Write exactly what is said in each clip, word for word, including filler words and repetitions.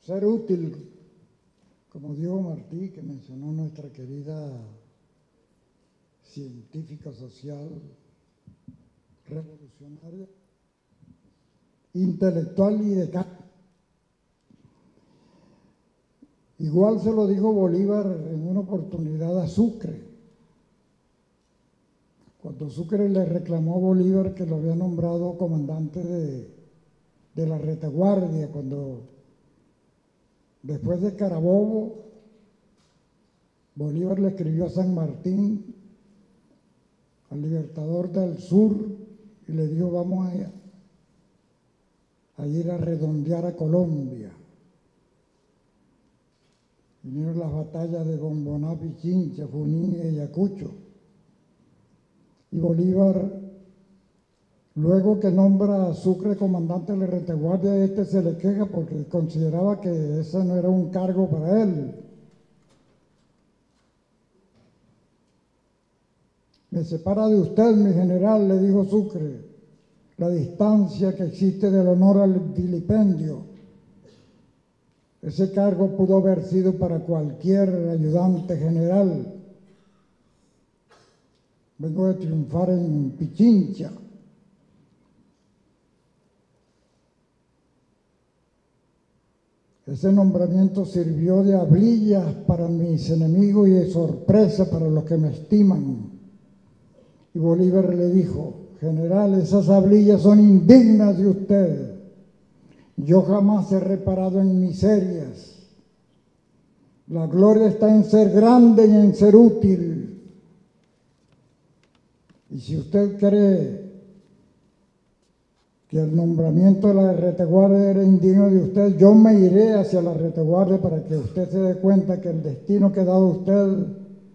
ser útil, como dijo Martí, que mencionó nuestra querida científica social, revolucionaria, intelectual y de cara. Igual se lo dijo Bolívar en una oportunidad a Sucre, cuando Sucre le reclamó a Bolívar que lo había nombrado comandante de, de la retaguardia, cuando después de Carabobo, Bolívar le escribió a San Martín, al libertador del sur, y le dijo: vamos a, a ir a redondear a Colombia. Vinieron las batallas de Bomboná, Pichincha, Junín y Ayacucho. Y Bolívar, luego que nombra a Sucre comandante de la retaguardia, este se le queja porque consideraba que ese no era un cargo para él. Me separa de usted, mi general, le dijo Sucre, la distancia que existe del honor al vilipendio. Ese cargo pudo haber sido para cualquier ayudante general. Vengo de triunfar en Pichincha. Ese nombramiento sirvió de hablillas para mis enemigos y de sorpresa para los que me estiman. Y Bolívar le dijo: general, esas hablillas son indignas de usted. Yo jamás he reparado en miserias. La gloria está en ser grande y en ser útil. Y si usted cree que el nombramiento de la retaguardia era indigno de usted, yo me iré hacia la retaguardia para que usted se dé cuenta que el destino que ha dado usted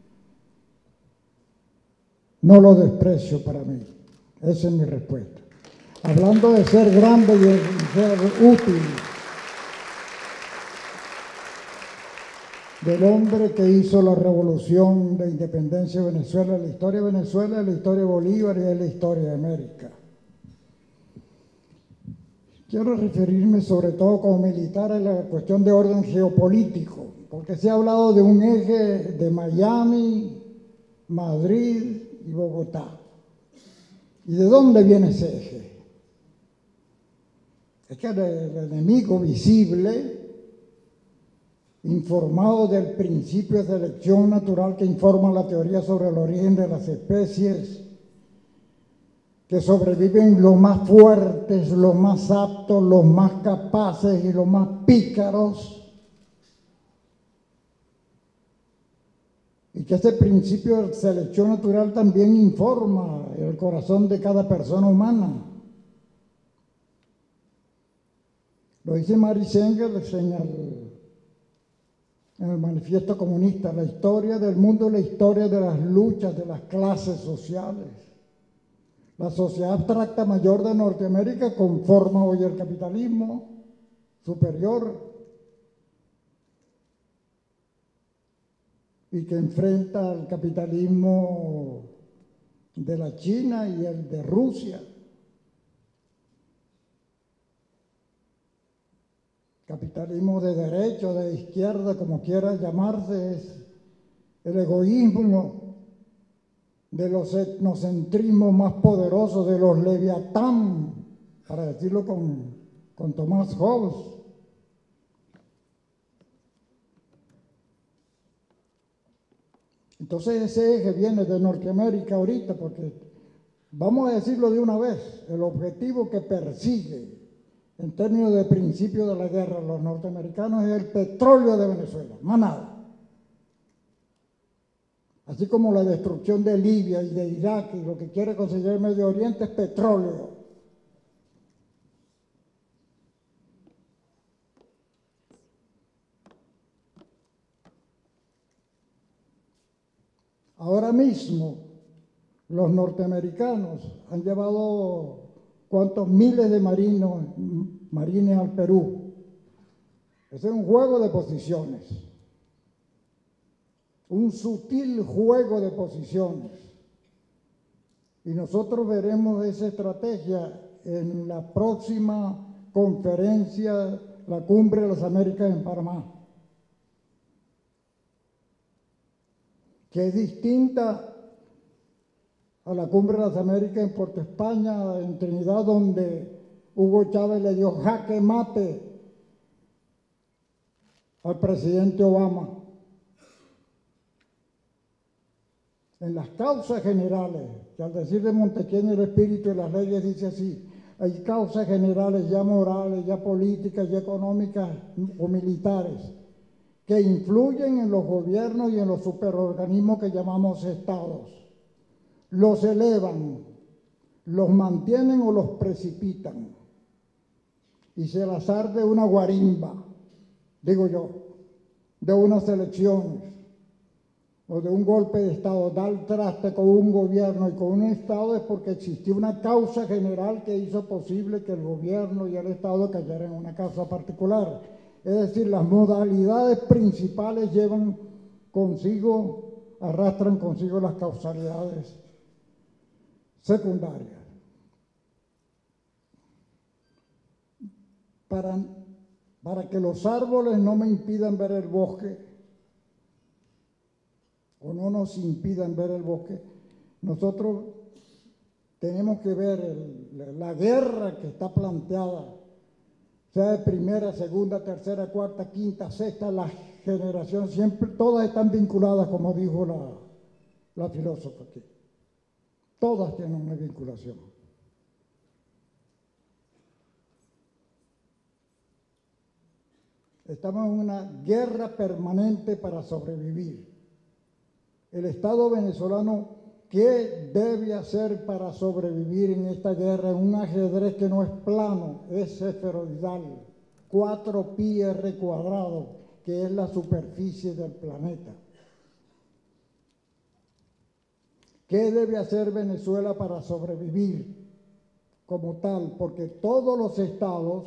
no lo desprecio para mí. Esa es mi respuesta. Hablando de ser grande y de ser útil, del hombre que hizo la revolución de independencia de Venezuela. La historia de Venezuela es la historia de Bolívar y es la historia de América. Quiero referirme sobre todo como militar a la cuestión de orden geopolítico, porque se ha hablado de un eje de Miami, Madrid y Bogotá. ¿Y de dónde viene ese eje? Es que el, el enemigo visible, informado del principio de selección natural que informa la teoría sobre el origen de las especies, que sobreviven los más fuertes, los más aptos, los más capaces y los más pícaros, y que ese principio de selección natural también informa el corazón de cada persona humana. Lo dice Maris Engels en el, en el Manifiesto Comunista: la historia del mundo es la historia de las luchas de las clases sociales. La sociedad abstracta mayor de Norteamérica conforma hoy el capitalismo superior y que enfrenta al capitalismo de la China y el de Rusia. Capitalismo de derecha o de izquierda, como quiera llamarse, es el egoísmo de los etnocentrismos más poderosos, de los leviatán, para decirlo con, con Thomas Hobbes. Entonces ese eje viene de Norteamérica ahorita, porque vamos a decirlo de una vez, el objetivo que persigue en términos de principio de la guerra los norteamericanos es el petróleo de Venezuela, más nada. Así como la destrucción de Libia y de Irak, y lo que quiere conseguir el Medio Oriente es petróleo. Ahora mismo los norteamericanos han llevado cuantos miles de marinos, marines al Perú. Ese es un juego de posiciones, un sutil juego de posiciones. Y nosotros veremos esa estrategia en la próxima conferencia la Cumbre de las Américas en Panamá, que es distinta a la Cumbre de las Américas en Puerto España, en Trinidad, donde Hugo Chávez le dio jaque mate al presidente Obama. En las causas generales, que al decir de Montesquieu el espíritu de las leyes dice así, hay causas generales ya morales, ya políticas, ya económicas o militares, que influyen en los gobiernos y en los superorganismos que llamamos estados. Los elevan, los mantienen o los precipitan. Y si el azar de una guarimba, digo yo, de unas elecciones o de un golpe de Estado da el traste con un gobierno y con un Estado, es porque existió una causa general que hizo posible que el gobierno y el Estado cayeran en una causa particular. Es decir, las modalidades principales llevan consigo, arrastran consigo las causalidades secundarias. Para, para que los árboles no me impidan ver el bosque, o no nos impidan ver el bosque, nosotros tenemos que ver el, la guerra que está planteada, sea de primera, segunda, tercera, cuarta, quinta, sexta, la generación, siempre, todas están vinculadas, como dijo la, la filósofa aquí. Todas tienen una vinculación. Estamos en una guerra permanente para sobrevivir. El Estado venezolano, ¿qué debe hacer para sobrevivir en esta guerra? En un ajedrez que no es plano, es esferoidal, cuatro pi r cuadrado, que es la superficie del planeta. ¿Qué debe hacer Venezuela para sobrevivir como tal? Porque todos los estados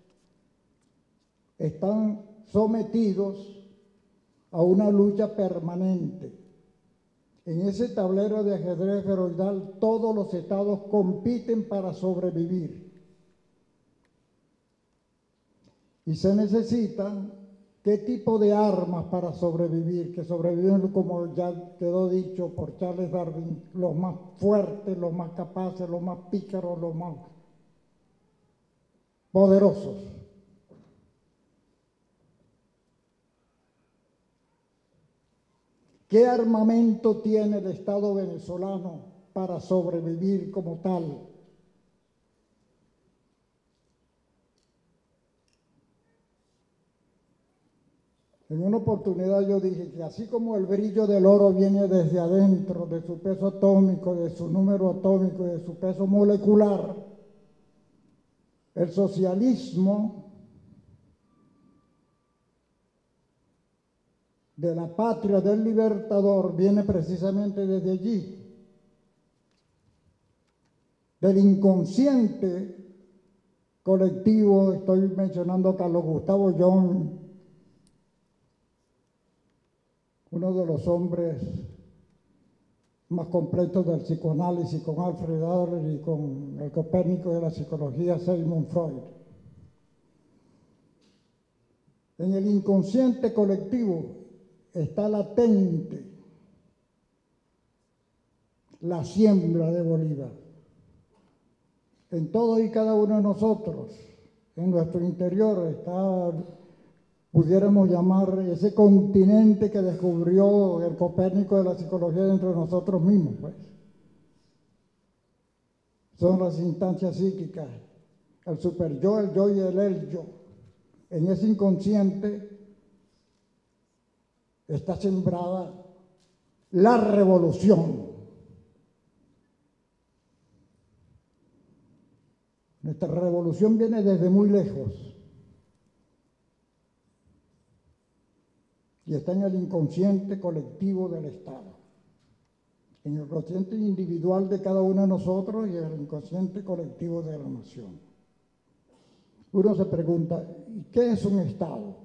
están sometidos a una lucha permanente. En ese tablero de ajedrez esferoidal, todos los estados compiten para sobrevivir. Y se necesitan, ¿qué tipo de armas para sobrevivir? Que sobreviven, como ya quedó dicho por Charles Darwin, los más fuertes, los más capaces, los más pícaros, los más poderosos. ¿Qué armamento tiene el Estado venezolano para sobrevivir como tal? En una oportunidad yo dije que así como el brillo del oro viene desde adentro, de su peso atómico, de su número atómico, de su peso molecular, el socialismo de la patria del libertador viene precisamente desde allí, del inconsciente colectivo. Estoy mencionando a Carlos Gustavo Jung, uno de los hombres más completos del psicoanálisis, con Alfred Adler y con el Copérnico de la psicología, Sigmund Freud. En el inconsciente colectivo está latente la siembra de Bolívar. En todos y cada uno de nosotros, en nuestro interior, está, pudiéramos llamar, ese continente que descubrió el Copérnico de la psicología dentro de nosotros mismos, pues. Son las instancias psíquicas, el superyo, el yo y el el yo. En ese inconsciente está sembrada la revolución. Nuestra revolución viene desde muy lejos y está en el inconsciente colectivo del Estado, en el consciente individual de cada uno de nosotros y en el inconsciente colectivo de la nación. Uno se pregunta, ¿y qué es un Estado?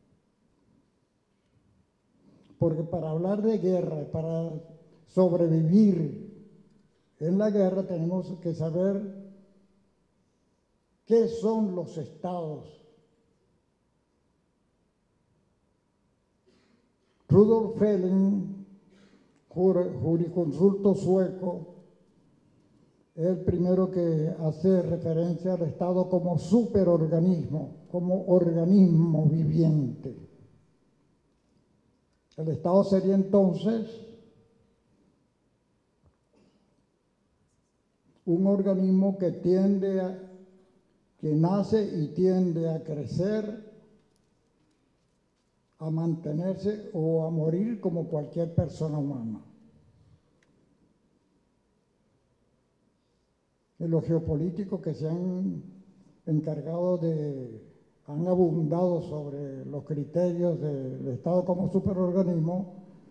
Porque para hablar de guerra, para sobrevivir en la guerra, tenemos que saber qué son los estados Rudolf Helen, jurisconsulto sueco, es el primero que hace referencia al Estado como superorganismo, como organismo viviente. El Estado sería entonces un organismo que tiende a, que nace y tiende a crecer, a mantenerse o a morir como cualquier persona humana. En los geopolíticos que se han encargado de, han abundado sobre los criterios del Estado como superorganismo,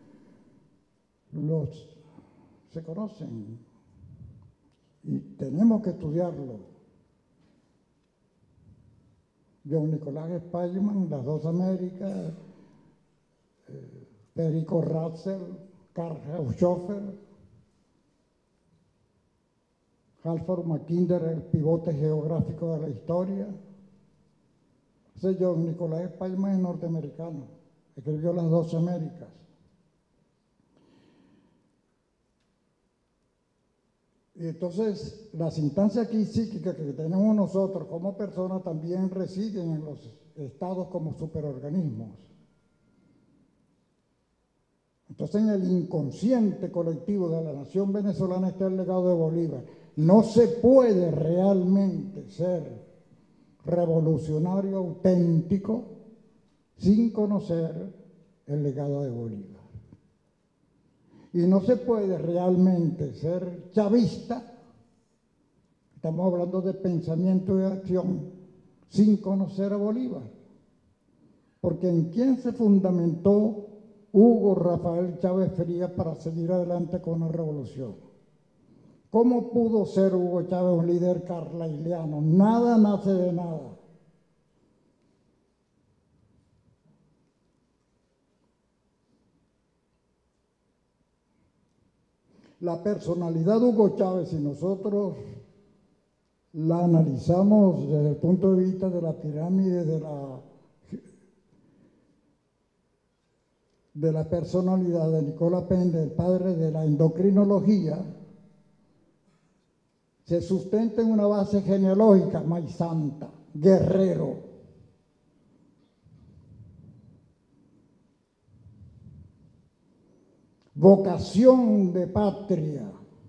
los se conocen y tenemos que estudiarlo. John Nicolás Speilman, Las Dos Américas, eh, Federico Ratzel, Karl Haushofer, Halford Mackinder, el pivote geográfico de la historia. Ese John Nicolás Speilman es norteamericano, escribió Las Dos Américas. Y entonces, las instancias aquí psíquicas que tenemos nosotros como personas también residen en los estados como superorganismos. Entonces, en el inconsciente colectivo de la nación venezolana está el legado de Bolívar. No se puede realmente ser revolucionario auténtico sin conocer el legado de Bolívar. Y no se puede realmente ser chavista, estamos hablando de pensamiento y acción, sin conocer a Bolívar. Porque ¿en quién se fundamentó Hugo Rafael Chávez Frías para seguir adelante con la revolución? ¿Cómo pudo ser Hugo Chávez un líder carlisleano? Nada nace de nada. La personalidad de Hugo Chávez, si nosotros la analizamos desde el punto de vista de la pirámide de la, de la personalidad de Nicola Pende, el padre de la endocrinología, se sustenta en una base genealógica, maizanta, guerrero. Vocación de patria.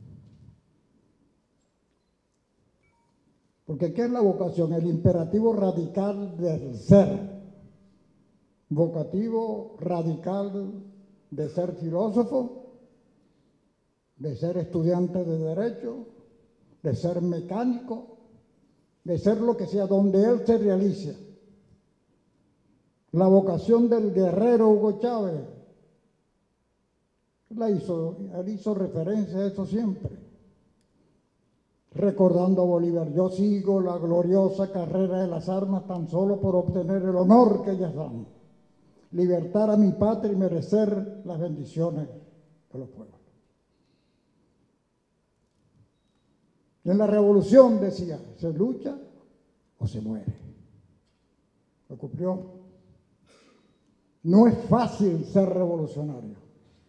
Porque ¿qué es la vocación? El imperativo radical del ser. Vocativo radical de ser filósofo, de ser estudiante de derecho, de ser mecánico, de ser lo que sea, donde él se realice. La vocación del guerrero Hugo Chávez, la hizo, él hizo referencia a eso siempre, recordando a Bolívar: yo sigo la gloriosa carrera de las armas tan solo por obtener el honor que ellas dan, libertar a mi patria y merecer las bendiciones de los pueblos. Y en la revolución decía: se lucha o se muere. Lo cumplió. No es fácil ser revolucionario.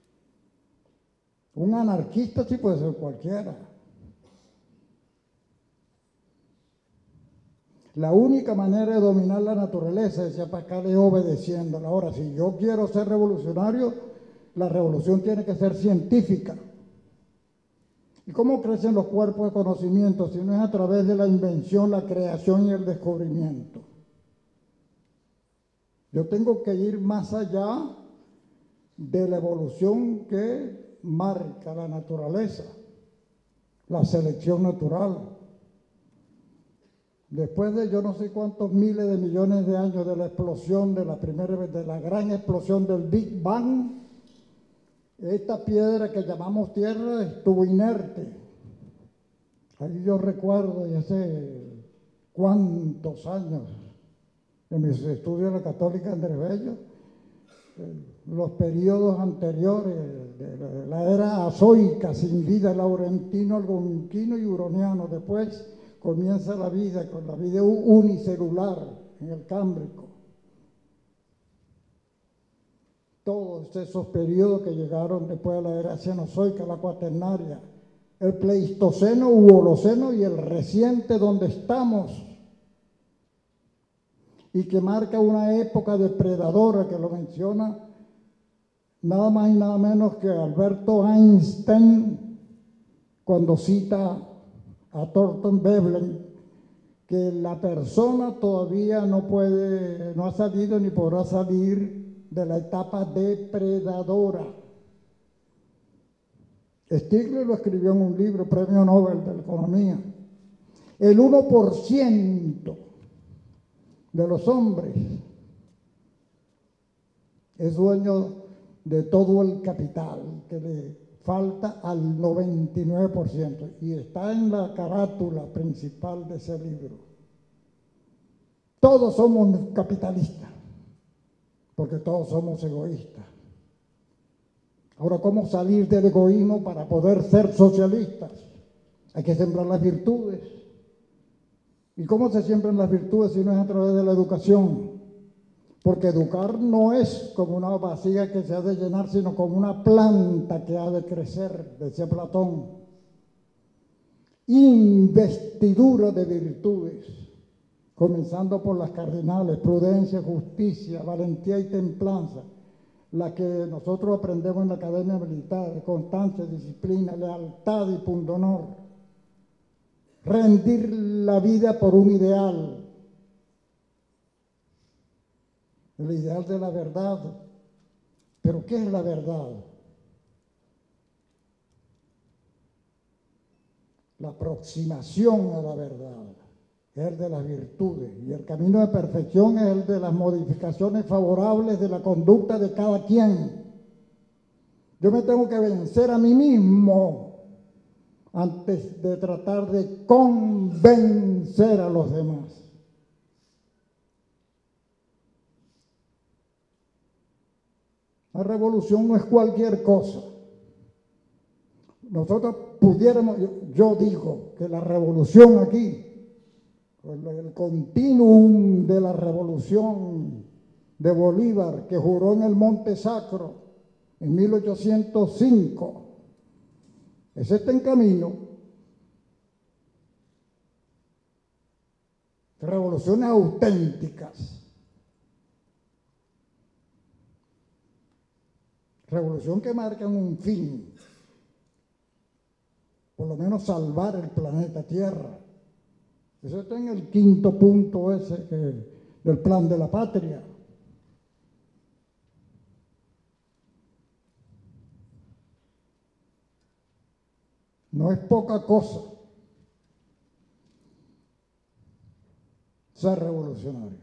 Un anarquista sí puede ser cualquiera. La única manera de dominar la naturaleza, decía Pascal, es obedeciéndola. Ahora, si yo quiero ser revolucionario, la revolución tiene que ser científica. ¿Y cómo crecen los cuerpos de conocimiento si no es a través de la invención, la creación y el descubrimiento? Yo tengo que ir más allá de la evolución que marca la naturaleza, la selección natural. Después de yo no sé cuántos miles de millones de años de la explosión, de la primera vez, de la gran explosión del Big Bang, esta piedra que llamamos Tierra estuvo inerte. Ahí yo recuerdo, y hace cuántos años, en mis estudios de la Católica Andrés Bello, los periodos anteriores de la era azoica, sin vida, laurentino, algonquino y huroniano. Después comienza la vida con la vida unicelular en el Cámbrico. todos esos periodos que llegaron después de la era cenozoica, la cuaternaria, el pleistoceno u holoceno y el reciente donde estamos, y que marca una época depredadora que lo menciona nada más y nada menos que Alberto Einstein cuando cita a Thornton Veblen, que la persona todavía no puede, no ha salido ni podrá salir de la etapa depredadora. Stiglitz lo escribió en un libro, Premio Nobel de la Economía. El uno por ciento de los hombres es dueño de todo el capital que le falta al noventa y nueve por ciento, y está en la carátula principal de ese libro. Todos somos capitalistas, porque todos somos egoístas. Ahora, ¿cómo salir del egoísmo para poder ser socialistas? Hay que sembrar las virtudes. ¿Y cómo se siembran las virtudes si no es a través de la educación? Porque educar no es como una vasija que se ha de llenar, sino como una planta que ha de crecer, decía Platón. Investidura de virtudes, comenzando por las cardinales: prudencia, justicia, valentía y templanza, la que nosotros aprendemos en la academia militar: constancia, disciplina, lealtad y pundonor. Rendir la vida por un ideal, el ideal de la verdad. ¿Pero qué es la verdad? La aproximación a la verdad es el de las virtudes, y el camino de perfección es el de las modificaciones favorables de la conducta de cada quien. Yo me tengo que vencer a mí mismo antes de tratar de convencer a los demás. La revolución no es cualquier cosa. Nosotros pudiéramos, yo, yo digo que la revolución aquí, el, el continuum de la revolución de Bolívar, que juró en el Monte Sacro en mil ochocientos cinco, ese está en camino. Revoluciones auténticas. Revolución que marcan un fin, por lo menos salvar el planeta Tierra. Eso está en el quinto punto ese que, del plan de la patria. No es poca cosa ser revolucionario.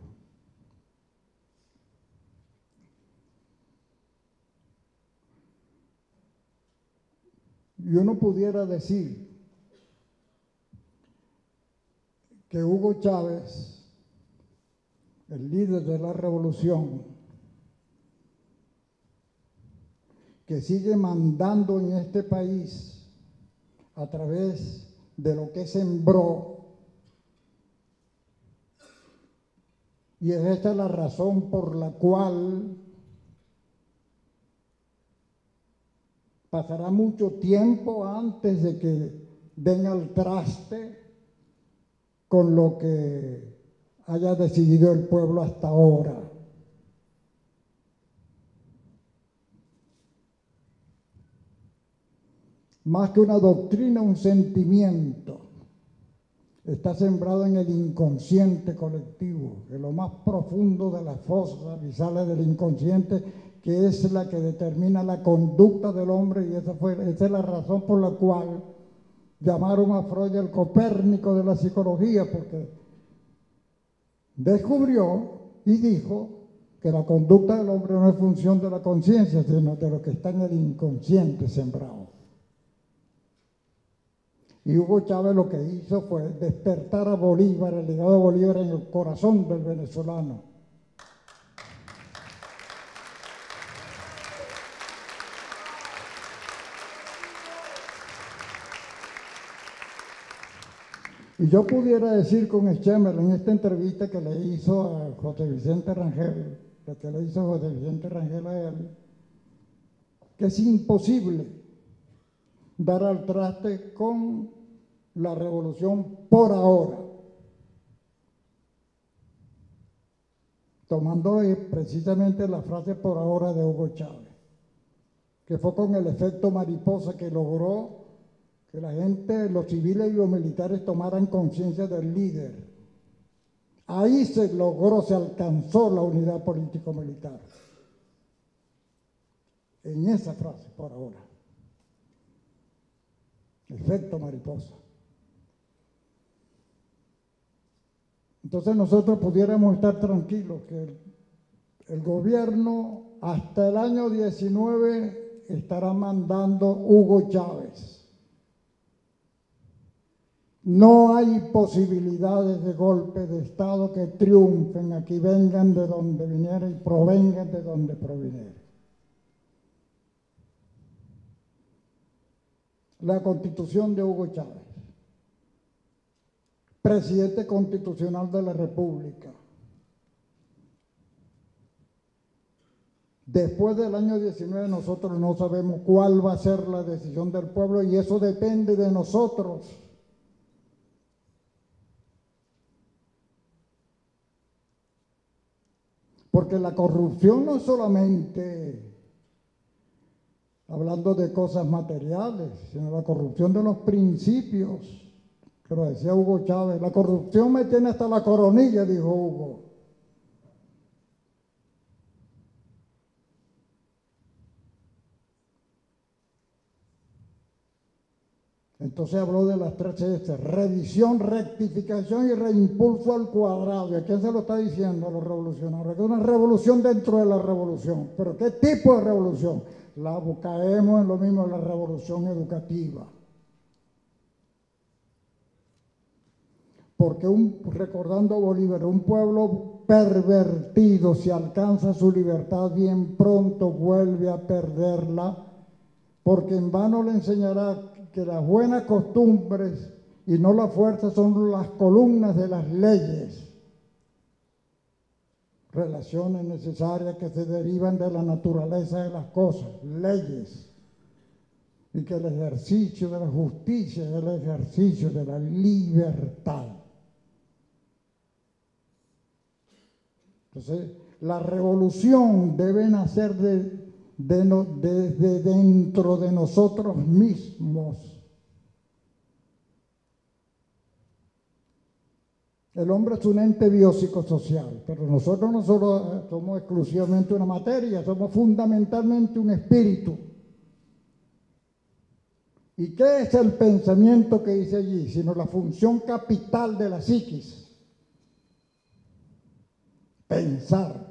Y uno pudiera decir que Hugo Chávez, el líder de la revolución, que sigue mandando en este país a través de lo que sembró, y es esta la razón por la cual pasará mucho tiempo antes de que den al traste con lo que haya decidido el pueblo hasta ahora. Más que una doctrina, un sentimiento está sembrado en el inconsciente colectivo, en lo más profundo de las fosas abisales del inconsciente, que es la que determina la conducta del hombre, y esa, fue, esa es la razón por la cual llamaron a Freud el Copérnico de la psicología, porque descubrió y dijo que la conducta del hombre no es función de la conciencia, sino de lo que está en el inconsciente sembrado. Y Hugo Chávez lo que hizo fue despertar a Bolívar, el legado de Bolívar, en el corazón del venezolano. Y yo pudiera decir con Schemel en esta entrevista que le hizo a José Vicente Rangel, la que le hizo José Vicente Rangel a él, que es imposible dar al traste con la revolución por ahora, tomando precisamente la frase por ahora de Hugo Chávez, que fue con el efecto mariposa que logró que la gente, los civiles y los militares tomaran conciencia del líder. Ahí se logró, se alcanzó la unidad político-militar. En esa frase, por ahora. Efecto mariposa. Entonces nosotros pudiéramos estar tranquilos que el, el gobierno hasta el año diecinueve estará mandando Hugo Chávez. No hay posibilidades de golpe de Estado que triunfen aquí, vengan de donde vinieran y provengan de donde provinieran. La Constitución de Hugo Chávez, presidente constitucional de la República. Después del año diecinueve nosotros no sabemos cuál va a ser la decisión del pueblo y eso depende de nosotros. Porque la corrupción no es solamente hablando de cosas materiales, sino la corrupción de los principios, que lo decía Hugo Chávez. La corrupción me tiene hasta la coronilla, dijo Hugo. Entonces habló de las tres S, revisión, rectificación y reimpulso al cuadrado. ¿Y a quién se lo está diciendo? A los revolucionarios. Que es una revolución dentro de la revolución. ¿Pero qué tipo de revolución? La, caemos en lo mismo de la revolución educativa. Porque, un, recordando a Bolívar, un pueblo pervertido, si alcanza su libertad, bien pronto vuelve a perderla, porque en vano le enseñará que las buenas costumbres y no la fuerza son las columnas de las leyes, relaciones necesarias que se derivan de la naturaleza de las cosas, leyes, y que el ejercicio de la justicia es el ejercicio de la libertad. Entonces, la revolución debe nacer de De no, desde dentro de nosotros mismos. El hombre es un ente biopsicosocial, pero nosotros no solo somos exclusivamente una materia, somos fundamentalmente un espíritu. ¿Y qué es el pensamiento que dice allí? Sino la función capital de la psiquis. Pensar.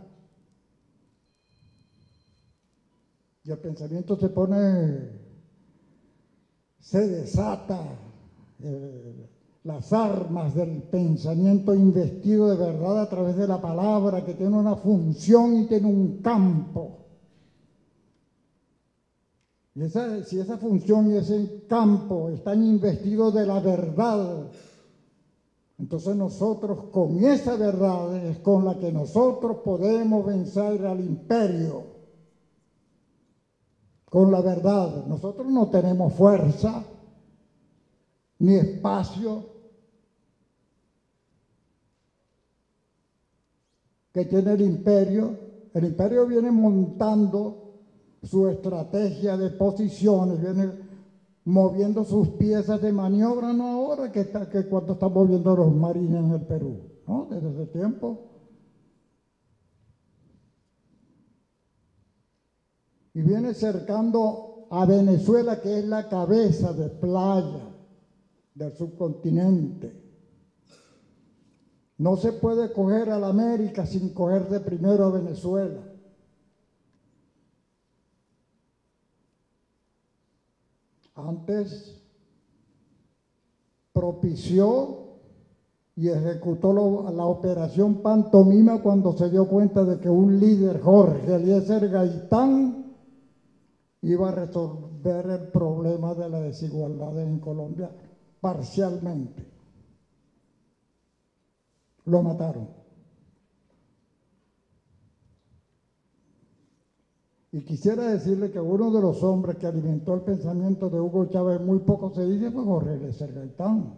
Y el pensamiento se pone, se desata, eh, las armas del pensamiento investido de verdad a través de la palabra, que tiene una función y tiene un campo. Y esa, si esa función y ese campo están investidos de la verdad, entonces nosotros con esa verdad es con la que nosotros podemos vencer al imperio. Con la verdad, nosotros no tenemos fuerza ni espacio que tiene el imperio. El imperio viene montando su estrategia de posiciones, viene moviendo sus piezas de maniobra, no ahora que, está, que cuando están moviendo los marines en el Perú, ¿no? Desde ese tiempo. Y viene cercando a Venezuela, que es la cabeza de playa del subcontinente. No se puede coger a la América sin coger de primero a Venezuela. Antes propició y ejecutó lo, la operación Pantomima cuando se dio cuenta de que un líder, Jorge Eliezer Gaitán, iba a resolver el problema de la desigualdad en Colombia parcialmente. Lo mataron. Y quisiera decirle que uno de los hombres que alimentó el pensamiento de Hugo Chávez, muy poco se dice, fue Jorge Eliezer Gaitán.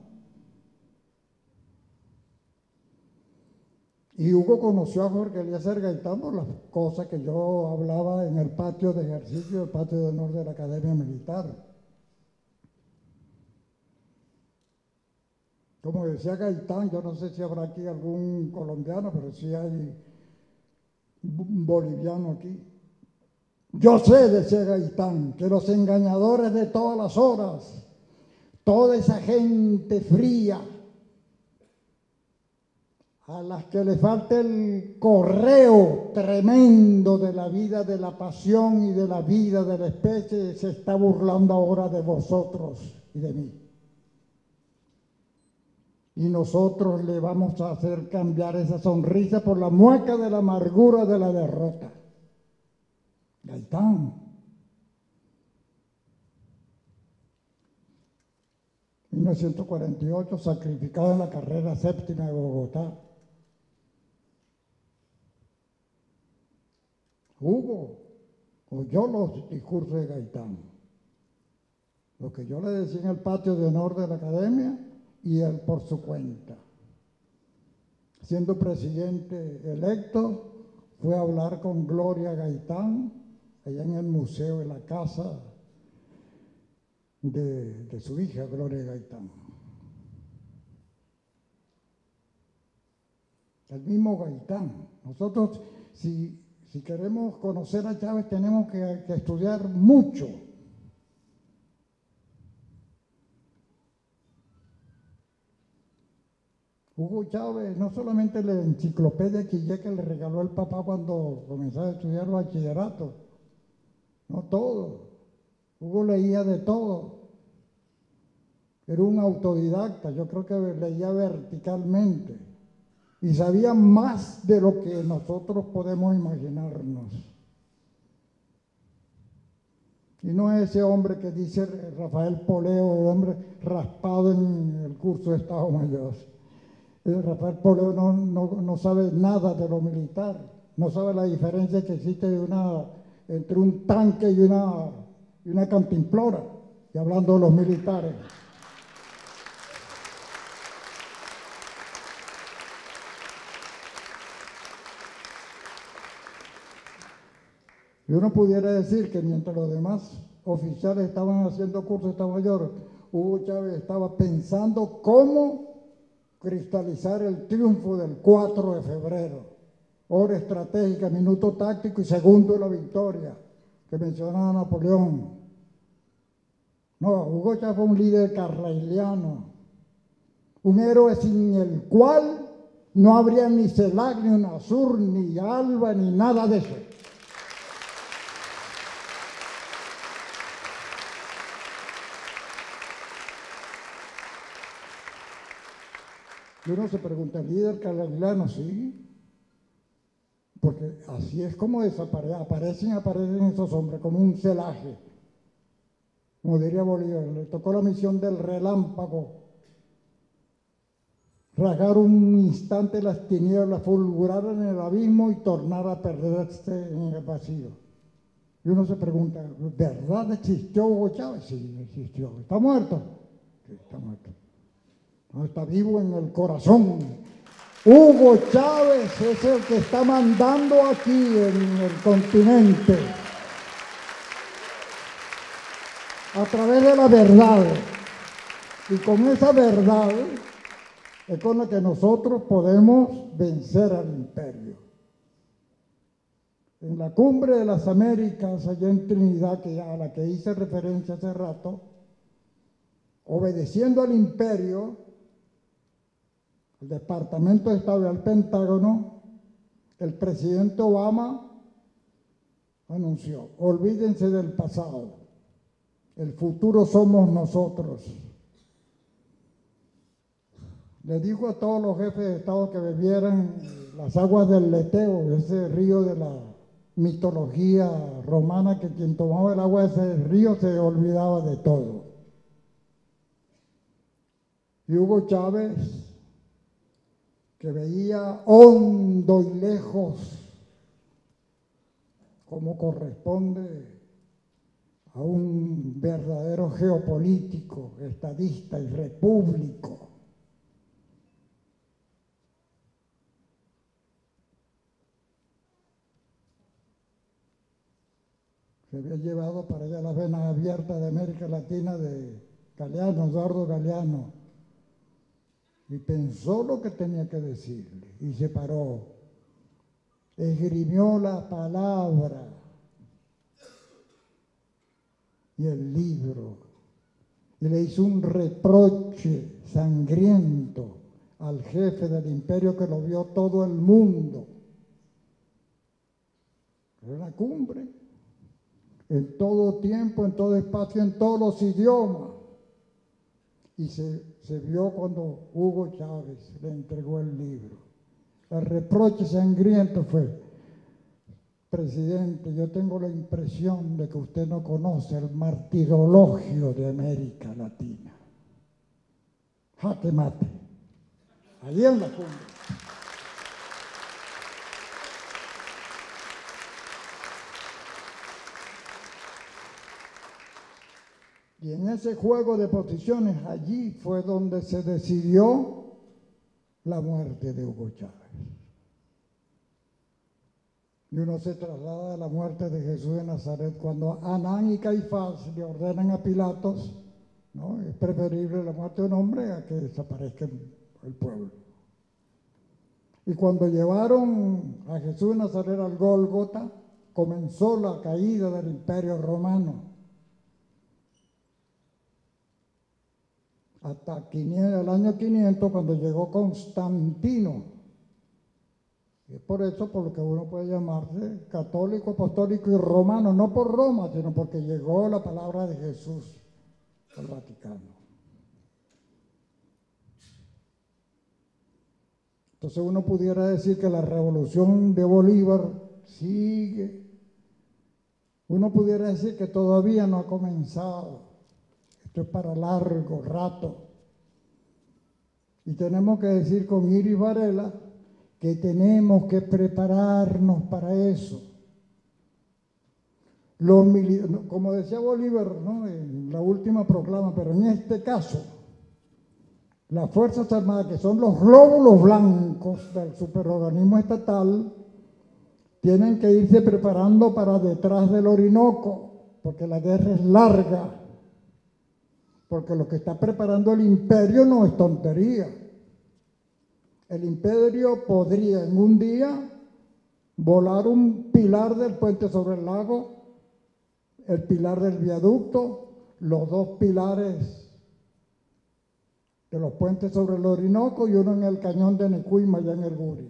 Y Hugo conoció a Jorge Eliezer Gaitán por las cosas que yo hablaba en el patio de ejercicio, el patio de honor de la Academia Militar. Como decía Gaitán, yo no sé si habrá aquí algún colombiano, pero sí hay un boliviano aquí. Yo sé, decía Gaitán, que los engañadores de todas las horas, toda esa gente fría, a las que le falta el correo tremendo de la vida, de la pasión y de la vida de la especie, se está burlando ahora de vosotros y de mí. Y nosotros le vamos a hacer cambiar esa sonrisa por la mueca de la amargura de la derrota. Gaitán. mil novecientos cuarenta y ocho, sacrificado en la carrera séptima de Bogotá. Hugo oyó los discursos de Gaitán, lo que yo le decía en el patio de honor de la Academia y él por su cuenta. Siendo presidente electo, fue a hablar con Gloria Gaitán, allá en el museo, en la casa de, de su hija, Gloria Gaitán. El mismo Gaitán. Nosotros, si, si queremos conocer a Chávez, tenemos que, que estudiar mucho. Hugo Chávez, no solamente la enciclopedia Quillé que le regaló el papá cuando comenzó a estudiar bachillerato, no todo. Hugo leía de todo. Era un autodidacta, yo creo que leía verticalmente y sabía más de lo que nosotros podemos imaginarnos. Y no es ese hombre que dice Rafael Poleo, el hombre raspado en el curso de Estado Mayor. Rafael Poleo no, no, no sabe nada de lo militar, no sabe la diferencia que existe de una, entre un tanque y una, y una cantimplora, y hablando de los militares. Y uno pudiera decir que mientras los demás oficiales estaban haciendo cursos de Estado Mayor, Hugo Chávez estaba pensando cómo cristalizar el triunfo del cuatro de febrero, hora estratégica, minuto táctico y segundo de la victoria, que mencionaba Napoleón. No, Hugo Chávez fue un líder carrailiano, un héroe sin el cual no habría ni CELAC, ni UNASUR, ni ALBA, ni nada de eso. Y uno se pregunta, ¿líder carrailiano? Sí, porque así es como desaparecen, aparecen, aparecen esos hombres, como un celaje. Como diría Bolívar, le tocó la misión del relámpago, rasgar un instante las tinieblas, fulgurar en el abismo y tornar a perderse en el vacío. Y uno se pregunta, ¿verdad existió Hugo Chávez? Sí, existió. ¿Está muerto? Sí, está muerto. No, está vivo en el corazón. Hugo Chávez es el que está mandando aquí en el continente a través de la verdad. Y con esa verdad es con la que nosotros podemos vencer al imperio. En la cumbre de las Américas, allá en Trinidad, que a la que hice referencia hace rato, obedeciendo al imperio, el Departamento de Estado y al Pentágono, el presidente Obama anunció, olvídense del pasado, el futuro somos nosotros. Le dijo a todos los jefes de Estado que bebieran las aguas del Leteo, ese río de la mitología romana, que quien tomaba el agua de ese río se olvidaba de todo. Y Hugo Chávez, que veía hondo y lejos como corresponde a un verdadero geopolítico, estadista y repúblico. Se había llevado para allá las venas abiertas de América Latina de Galeano, Eduardo Galeano, y pensó lo que tenía que decirle, y se paró, esgrimió la palabra y el libro, y le hizo un reproche sangriento al jefe del imperio que lo vio todo el mundo. Era una cumbre, en todo tiempo, en todo espacio, en todos los idiomas. Y se, se vio cuando Hugo Chávez le entregó el libro. El reproche sangriento fue: presidente, yo tengo la impresión de que usted no conoce el martirologio de América Latina. Jaque mate. Allí en la cumbre. Y en ese juego de posiciones, allí fue donde se decidió la muerte de Hugo Chávez. Y uno se traslada a la muerte de Jesús de Nazaret cuando Anán y Caifás le ordenan a Pilatos, ¿no? Es preferible la muerte de un hombre a que desaparezca el pueblo. Y cuando llevaron a Jesús de Nazaret al Gólgota, comenzó la caída del Imperio Romano. Hasta el año quinientos, cuando llegó Constantino. Y es por eso por lo que uno puede llamarse católico, apostólico y romano, no por Roma, sino porque llegó la palabra de Jesús al Vaticano. Entonces uno pudiera decir que la revolución de Bolívar sigue. Uno pudiera decir que todavía no ha comenzado. Esto es para largo rato. Y tenemos que decir con Iris Varela que tenemos que prepararnos para eso. Los como decía Bolívar, ¿no?, en la última proclama, pero en este caso, las Fuerzas Armadas, que son los glóbulos blancos del superorganismo estatal, tienen que irse preparando para detrás del Orinoco, porque la guerra es larga. Porque lo que está preparando el imperio no es tontería. El imperio podría en un día volar un pilar del puente sobre el lago, el pilar del viaducto, los dos pilares de los puentes sobre el Orinoco y uno en el cañón de Necuima, allá en el Guri.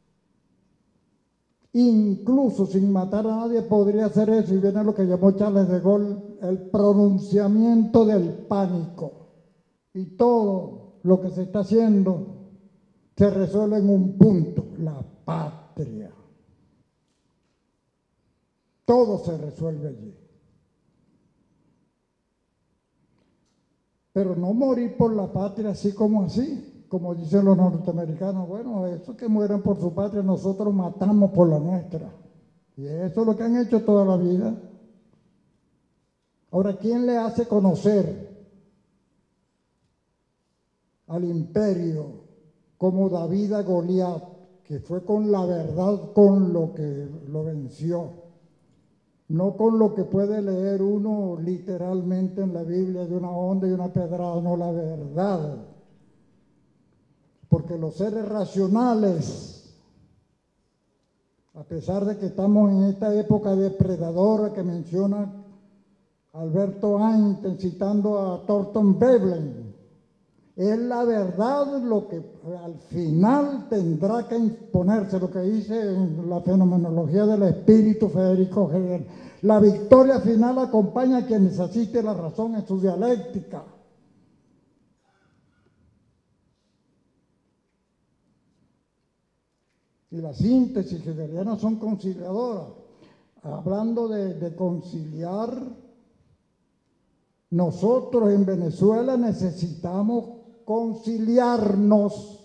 Incluso sin matar a nadie podría hacer eso, y viene lo que llamó Charles de Gaulle el pronunciamiento del pánico. Y todo lo que se está haciendo se resuelve en un punto: la patria. Todo se resuelve allí. Pero no morir por la patria así como así, como dicen los norteamericanos. Bueno, esos que mueren por su patria, nosotros matamos por la nuestra. Y eso es lo que han hecho toda la vida. Ahora, ¿quién le hace conocer al imperio como David a Goliat, que fue con la verdad con lo que lo venció? No con lo que puede leer uno literalmente en la Biblia de una onda y una pedrada, no, la verdad. Porque los seres racionales, a pesar de que estamos en esta época depredadora que menciona Alberto Einstein citando a Thornton Veblen, es la verdad lo que al final tendrá que imponerse, lo que dice en la fenomenología del espíritu Federico Hegel. La victoria final acompaña a quienes asiste la razón en su dialéctica. Y las síntesis hegelianas son conciliadoras. Hablando de, de conciliar, nosotros en Venezuela necesitamos conciliarnos.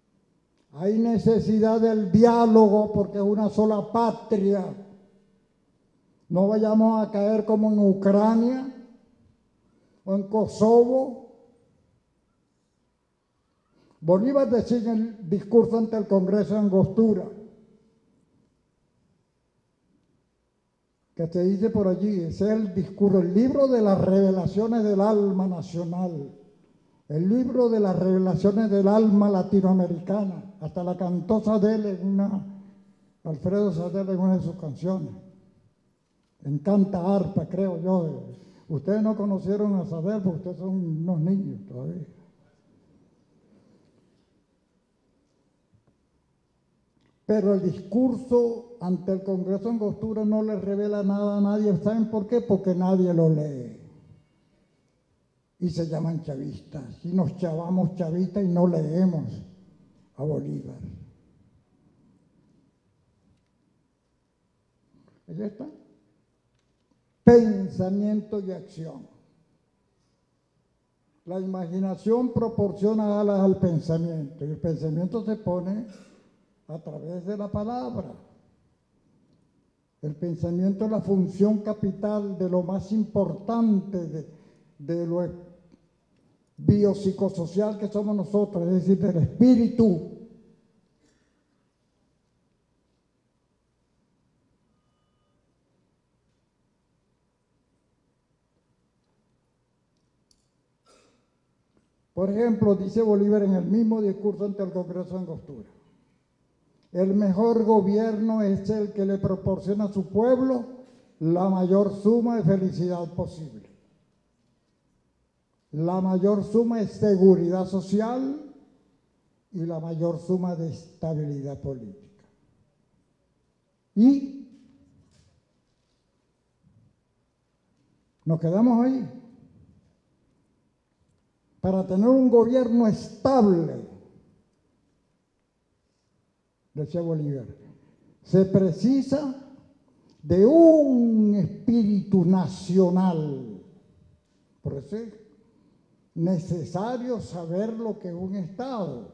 Hay necesidad del diálogo porque es una sola patria. No vayamos a caer como en Ucrania o en Kosovo. Bolívar decía en el discurso ante el Congreso de Angostura, que se dice por allí, ese es el discurso, el libro de las revelaciones del alma nacional, el libro de las revelaciones del alma latinoamericana. Hasta la cantó Sadel en una, Alfredo Sadel en una de sus canciones. Encanta arpa, creo yo. Ustedes no conocieron a Sadel porque ustedes son unos niños todavía. Pero el discurso ante el Congreso de Angostura no le revela nada a nadie. ¿Saben por qué? Porque nadie lo lee. Y se llaman chavistas. Y nos chavamos chavistas y no leemos a Bolívar. Ahí está. Pensamiento y acción. La imaginación proporciona alas al pensamiento. Y el pensamiento se pone a través de la palabra. El pensamiento es la función capital de lo más importante de, de lo biopsicosocial que somos nosotros, es decir, del espíritu. Por ejemplo, dice Bolívar en el mismo discurso ante el Congreso de Angostura: el mejor gobierno es el que le proporciona a su pueblo la mayor suma de felicidad posible. La mayor suma de seguridad social y la mayor suma de estabilidad política. Y nos quedamos ahí. Para tener un gobierno estable, decía Bolívar, se precisa de un espíritu nacional. Por eso es necesario saber lo que es un Estado.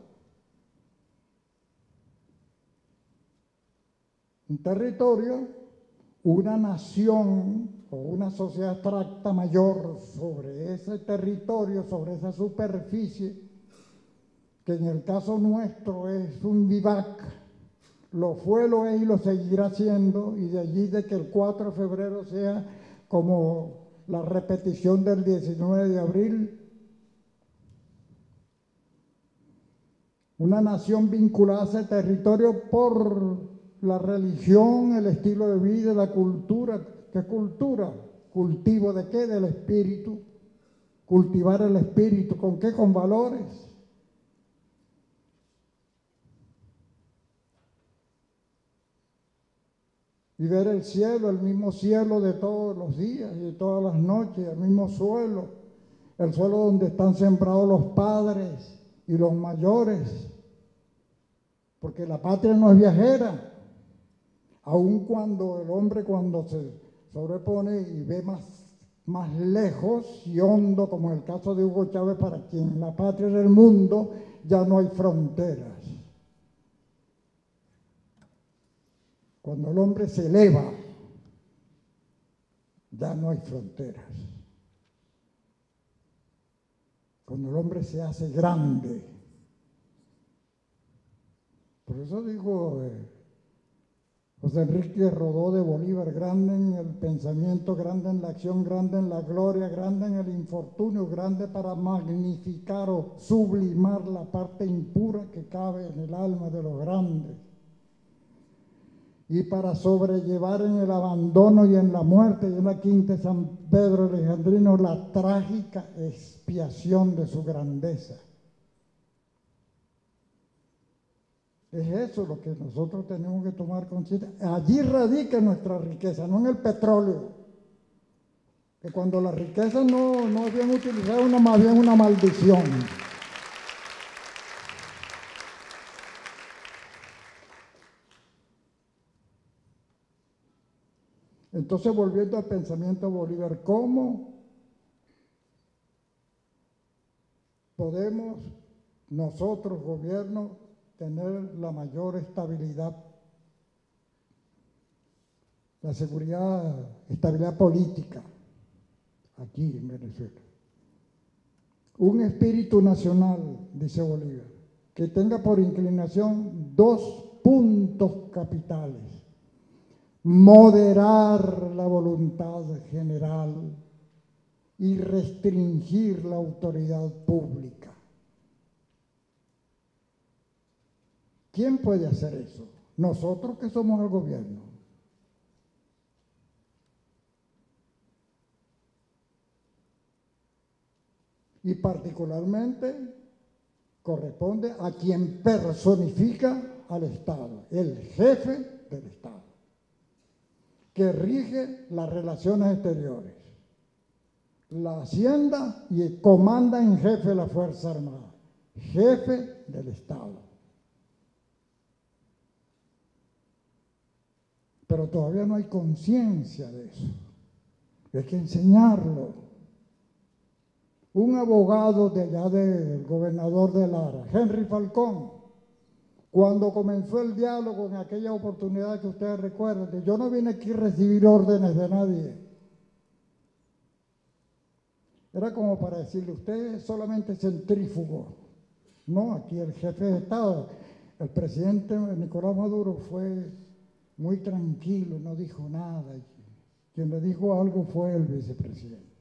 Un territorio, una nación o una sociedad abstracta mayor sobre ese territorio, sobre esa superficie, que en el caso nuestro es un vivac. Lo fue, lo es y lo seguirá siendo, y de allí de que el cuatro de febrero sea como la repetición del diecinueve de abril. Una nación vinculada a ese territorio por la religión, el estilo de vida, la cultura. ¿Qué cultura? ¿Cultivo de qué? Del espíritu. Cultivar el espíritu. ¿Con qué? Con valores. Y ver el cielo, el mismo cielo de todos los días y de todas las noches, el mismo suelo, el suelo donde están sembrados los padres y los mayores, porque la patria no es viajera, aun cuando el hombre cuando se sobrepone y ve más, más lejos y hondo, como en el caso de Hugo Chávez, para quien la patria es el mundo, ya no hay fronteras. Cuando el hombre se eleva, ya no hay fronteras. Cuando el hombre se hace grande. Por eso digo, eh, José Enrique Rodó de Bolívar: grande en el pensamiento, grande en la acción, grande en la gloria, grande en el infortunio, grande para magnificar o sublimar la parte impura que cabe en el alma de los grandes, y para sobrellevar en el abandono y en la muerte, y en la quinta de San Pedro Alejandrino, la trágica expiación de su grandeza. Es eso lo que nosotros tenemos que tomar conciencia. Allí radica nuestra riqueza, no en el petróleo. Que cuando la riqueza no, no es bien utilizada, es una, más bien una maldición. Entonces, volviendo al pensamiento de Bolívar, ¿cómo podemos nosotros, gobierno, tener la mayor estabilidad la seguridad, estabilidad política aquí en Venezuela. Un espíritu nacional, dice Bolívar, que tenga por inclinación dos puntos capitales: moderar la voluntad general y restringir la autoridad pública. ¿Quién puede hacer eso? Nosotros que somos el gobierno. Y particularmente corresponde a quien personifica al Estado, el jefe del Estado, que rige las relaciones exteriores, la hacienda y comanda en jefe de la Fuerza Armada, jefe del Estado. Pero todavía no hay conciencia de eso. Hay que enseñarlo. Un abogado de allá del gobernador de Lara, Henry Falcón, cuando comenzó el diálogo en aquella oportunidad que ustedes recuerdan, yo no vine aquí a recibir órdenes de nadie. Era como para decirle, usted es solamente centrífugo. No, aquí el jefe de Estado, el presidente Nicolás Maduro fue muy tranquilo, no dijo nada. Quien le dijo algo fue el vicepresidente.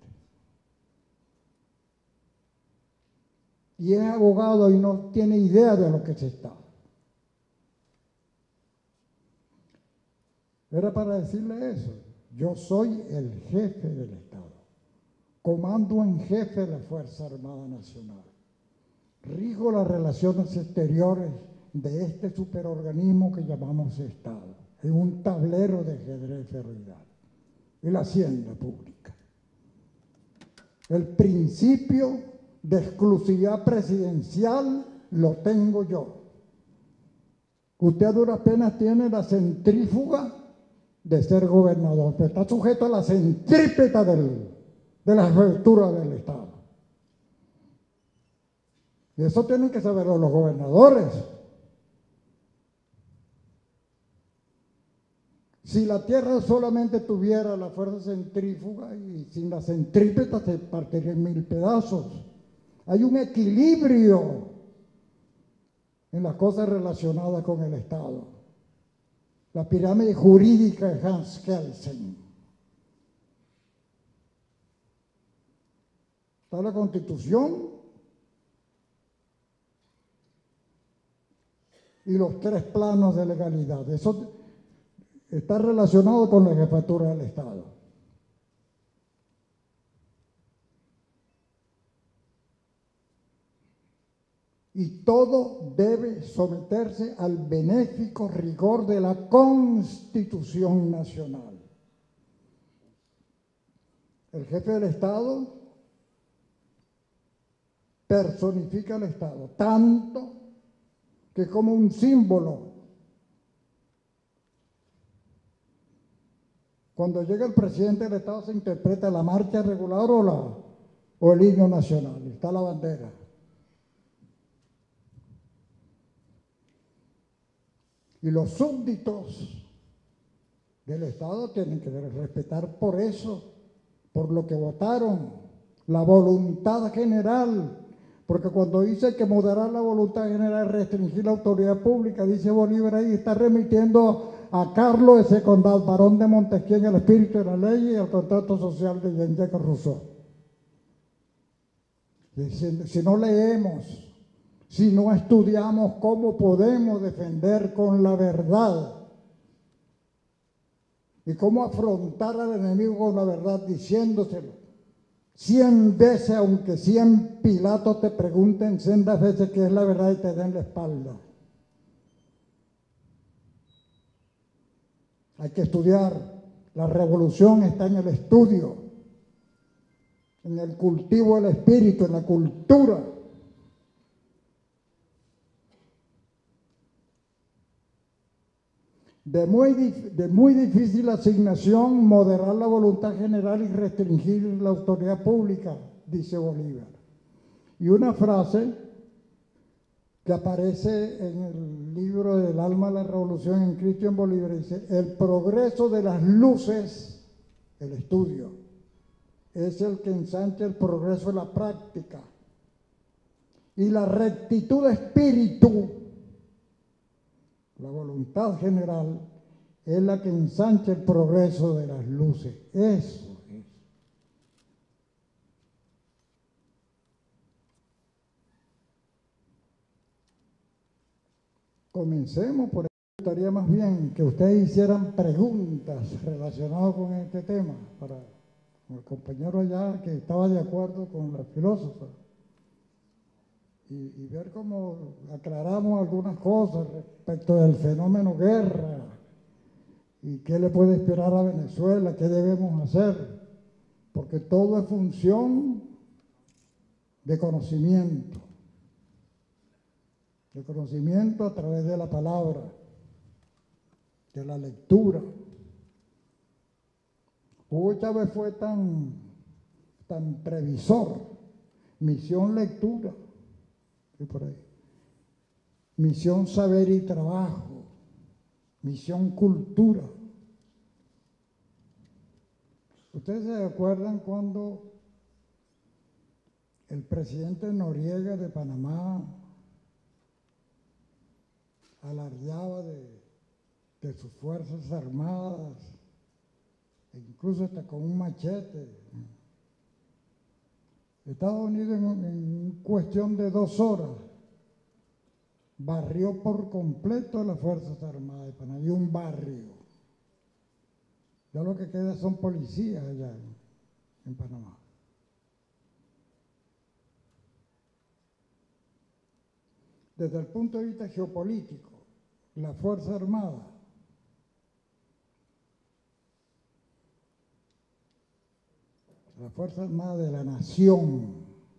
Y es abogado y no tiene idea de lo que se está. Era para decirle eso. Yo soy el jefe del Estado. Comando en jefe de la Fuerza Armada Nacional. Rijo las relaciones exteriores de este superorganismo que llamamos Estado. Es un tablero de ajedrez ferroviario. Y la hacienda pública. El principio de exclusividad presidencial lo tengo yo. Usted a duras penas tiene la centrífuga de ser gobernador, pero está sujeto a la centrípeta del, de la estructura del Estado. Y eso tienen que saberlo los gobernadores. Si la tierra solamente tuviera la fuerza centrífuga y sin la centrípeta se partiría en mil pedazos. Hay un equilibrio en las cosas relacionadas con el Estado. La pirámide jurídica de Hans Kelsen. Está la Constitución y los tres planos de legalidad. Eso está relacionado con la jefatura del Estado. Y todo debe someterse al benéfico rigor de la Constitución Nacional. El jefe del Estado personifica al Estado, tanto que como un símbolo. Cuando llega el presidente del Estado se interpreta la marcha regular o, la, o el himno nacional, está la bandera. Y los súbditos del Estado tienen que respetar por eso, por lo que votaron, la voluntad general. Porque cuando dice que moderar la voluntad general es restringir la autoridad pública, dice Bolívar ahí, está remitiendo a Carlos de Secondat, barón de Montesquieu, en el espíritu de la ley y al contrato social de Jean-Jacques Rousseau. Si, si no leemos, si no estudiamos cómo podemos defender con la verdad y cómo afrontar al enemigo con la verdad diciéndoselo cien veces, aunque cien Pilatos te pregunten sendas veces qué es la verdad y te den la espalda. Hay que estudiar. La revolución está en el estudio, en el cultivo del espíritu, en la cultura. De muy, de muy difícil asignación moderar la voluntad general y restringir la autoridad pública, dice Bolívar. Y una frase que aparece en el libro del alma de la revolución en Cristian Bolívar, dice, el progreso de las luces, el estudio, es el que ensancha el progreso de la práctica. Y la rectitud de espíritu, la voluntad general, es la que ensancha el progreso de las luces. Eso es. Comencemos por eso. Estaría más bien que ustedes hicieran preguntas relacionadas con este tema para el compañero allá que estaba de acuerdo con la filósofa y, y ver cómo aclaramos algunas cosas respecto del fenómeno guerra y qué le puede esperar a Venezuela, qué debemos hacer, porque todo es función de conocimiento, de conocimiento a través de la palabra, de la lectura. Hugo Chávez fue tan, tan previsor, misión lectura, y por ahí, misión saber y trabajo, misión cultura. ¿Ustedes se acuerdan cuando el presidente Noriega de Panamá alardeaba de, de sus fuerzas armadas, e incluso hasta con un machete? Estados Unidos en, en cuestión de dos horas barrió por completo las Fuerzas Armadas de Panamá, y un barrio. Ya lo que queda son policías allá en, en Panamá. Desde el punto de vista geopolítico, la Fuerza Armada la Fuerza Armada de la Nación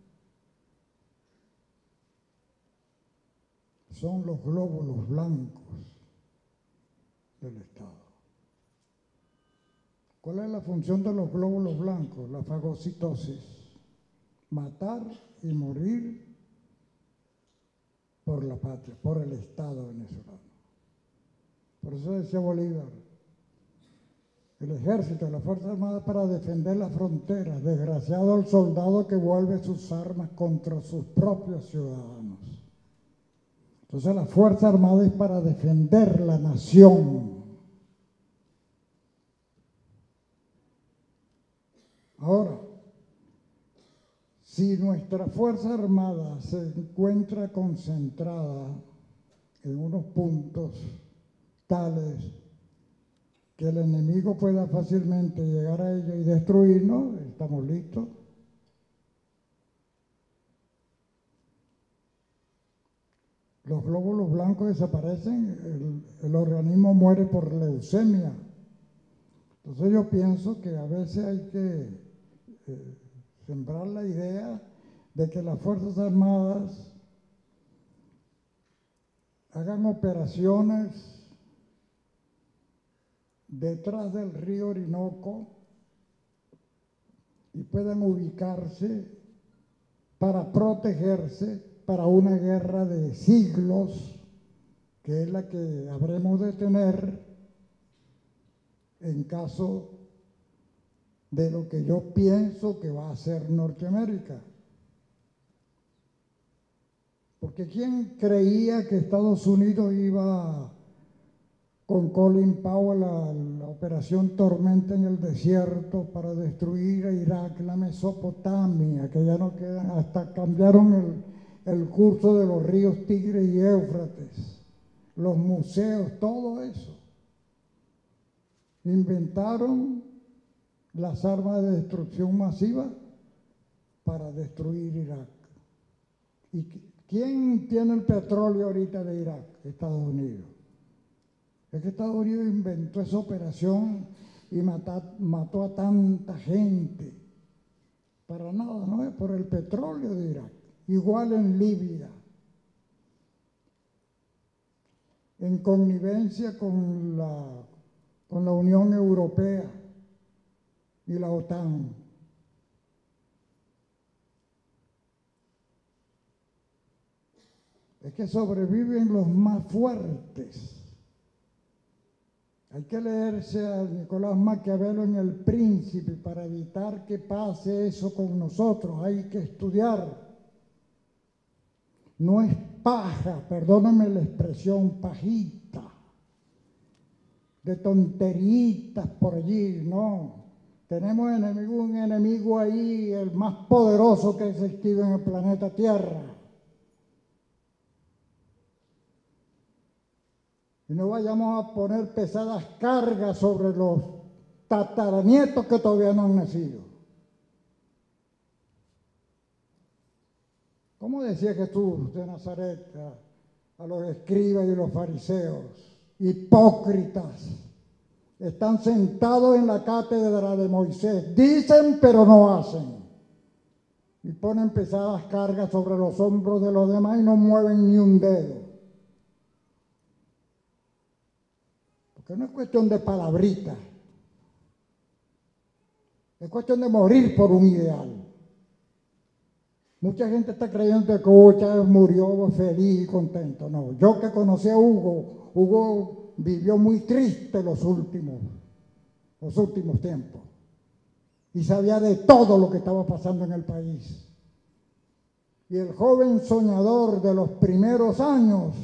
son los glóbulos blancos del Estado. ¿Cuál es la función de los glóbulos blancos? La fagocitosis, matar y morir por la patria, por el Estado venezolano. Por eso decía Bolívar, el ejército, la Fuerza Armada para defender las fronteras, desgraciado el soldado que vuelve sus armas contra sus propios ciudadanos. Entonces la Fuerza Armada es para defender la nación. Ahora, si nuestra Fuerza Armada se encuentra concentrada en unos puntos tales que el enemigo pueda fácilmente llegar a ellos y destruirnos, estamos listos. Los glóbulos blancos desaparecen, el, el organismo muere por leucemia. Entonces yo pienso que a veces hay que eh, sembrar la idea de que las Fuerzas Armadas hagan operaciones detrás del río Orinoco y puedan ubicarse para protegerse para una guerra de siglos, que es la que habremos de tener en caso de lo que yo pienso que va a ser Norteamérica. Porque ¿quién creía que Estados Unidos iba con Colin Powell a la operación Tormenta en el desierto para destruir a Irak, la Mesopotamia, que ya no quedan, hasta cambiaron el, el curso de los ríos Tigre y Éufrates, los museos, todo eso? Inventaron las armas de destrucción masiva para destruir Irak. ¿Y quién tiene el petróleo ahorita de Irak? Estados Unidos. Es que Estados Unidos inventó esa operación y mató, mató a tanta gente. Para nada, ¿no? Es por el petróleo de Irak. Igual en Libia. En connivencia con la, con la Unión Europea y la OTAN. es que sobreviven los más fuertes. Hay que leerse a Nicolás Maquiavelo en El Príncipe para evitar que pase eso con nosotros. Hay que estudiar. No es paja, perdóname la expresión, pajita, de tonteritas por allí, no. Tenemos enemigo, un enemigo ahí, el más poderoso que ha existido en el planeta Tierra. Y no vayamos a poner pesadas cargas sobre los tataranietos que todavía no han nacido. ¿Cómo decía Jesús de Nazaret a, a los escribas y los fariseos? Hipócritas. Están sentados en la cátedra de Moisés. Dicen pero no hacen. Y ponen pesadas cargas sobre los hombros de los demás y no mueven ni un dedo. Porque no es cuestión de palabritas. Es cuestión de morir por un ideal. Mucha gente está creyendo que Hugo Chávez murió feliz y contento. No, yo que conocí a Hugo, Hugo vivió muy triste los últimos, los últimos tiempos. Y sabía de todo lo que estaba pasando en el país. Y el joven soñador de los primeros años,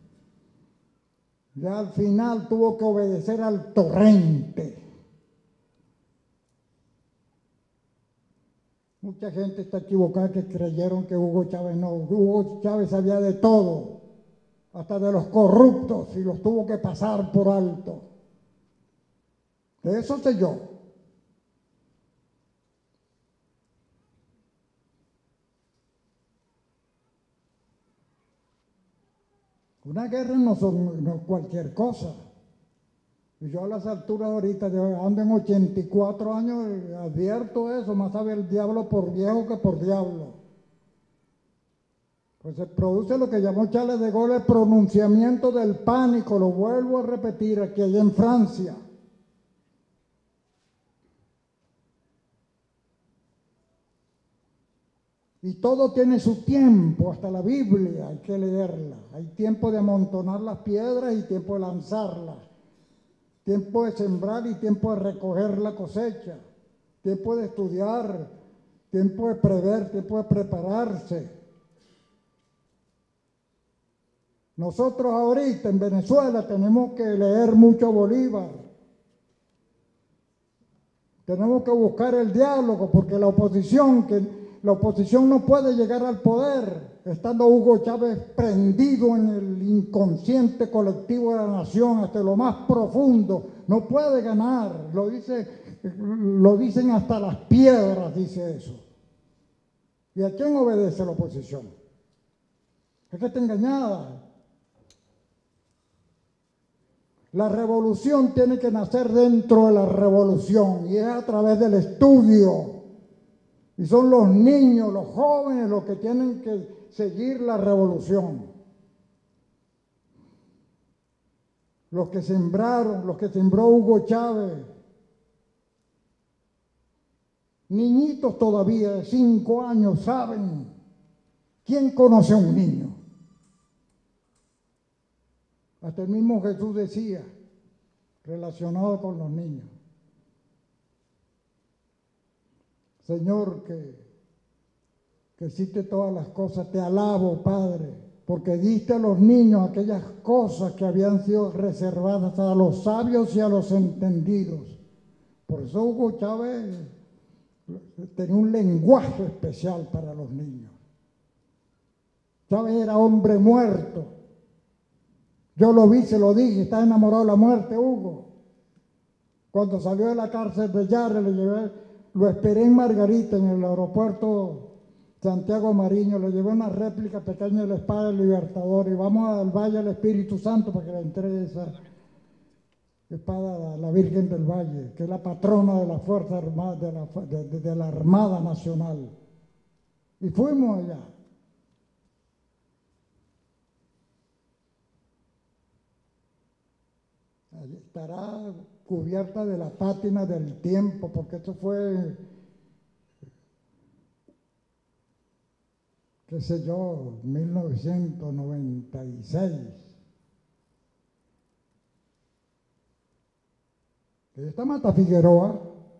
ya al final tuvo que obedecer al torrente. Mucha gente está equivocada que creyeron que Hugo Chávez no. Hugo Chávez sabía de todo, hasta de los corruptos, y los tuvo que pasar por alto. De eso sé yo. Una guerra no son no cualquier cosa. Y yo a las alturas ahorita, yo ando en ochenta y cuatro años, advierto eso, más sabe el diablo por viejo que por diablo. Pues se produce lo que llamó Charles de Gaulle el pronunciamiento del pánico, lo vuelvo a repetir aquí allá en Francia. Y todo tiene su tiempo, hasta la Biblia hay que leerla. Hay tiempo de amontonar las piedras y tiempo de lanzarlas. Tiempo de sembrar y tiempo de recoger la cosecha. Tiempo de estudiar, tiempo de prever, tiempo de prepararse. Nosotros ahorita en Venezuela tenemos que leer mucho a Bolívar. Tenemos que buscar el diálogo porque la oposición, que la oposición no puede llegar al poder estando Hugo Chávez prendido en el inconsciente colectivo de la nación hasta lo más profundo. No puede ganar, lo dice, lo dicen hasta las piedras, dice eso. ¿Y a quién obedece la oposición? Es que está engañada. La revolución tiene que nacer dentro de la revolución y es a través del estudio. Y son los niños, los jóvenes los que tienen que seguir la revolución. Los que sembraron, los que sembró Hugo Chávez. Niñitos todavía de cinco años saben. ¿Quién conoce a un niño? Hasta el mismo Jesús decía, relacionado con los niños. Señor, que, que hiciste todas las cosas, te alabo, Padre, porque diste a los niños aquellas cosas que habían sido reservadas a los sabios y a los entendidos. Por eso Hugo Chávez tenía un lenguaje especial para los niños. Chávez era hombre muerto. Yo lo vi, se lo dije, está enamorado de la muerte, Hugo. Cuando salió de la cárcel de Yarre, le llevé, lo esperé en Margarita, en el aeropuerto Santiago Mariño, le llevé una réplica pequeña de la espada del Libertador y vamos al Valle del Espíritu Santo para que le entregue esa espada a la Virgen del Valle, que es la patrona de la Fuerza Armada, de la, de, de, de la Armada Nacional. Y fuimos allá. Allí estará cubierta de la pátina del tiempo, porque esto fue qué sé yo, mil novecientos noventa y seis. Esta Mata Figueroa,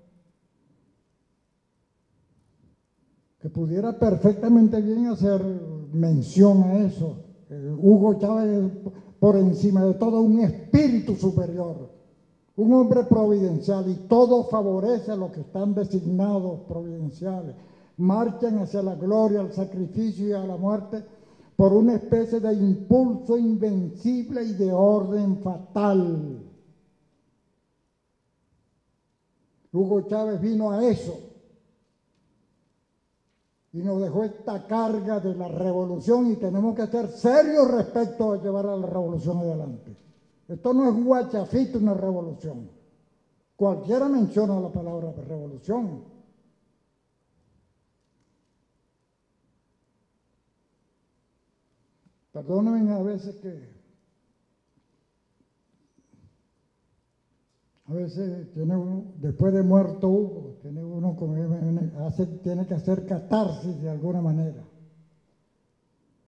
que pudiera perfectamente bien hacer mención a eso. Eh, Hugo Chávez, por encima de todo, un espíritu superior, un hombre providencial, y todo favorece a los que están designados providenciales. Marchan hacia la gloria, al sacrificio y a la muerte por una especie de impulso invencible y de orden fatal. Hugo Chávez vino a eso y nos dejó esta carga de la revolución, y tenemos que ser serios respecto a llevar a la revolución adelante. Esto no es guachafito, una revolución. Cualquiera menciona la palabra revolución. Perdónenme a veces que a veces tiene uno, después de muerto Hugo, tiene uno como hace, tiene que hacer catarsis de alguna manera.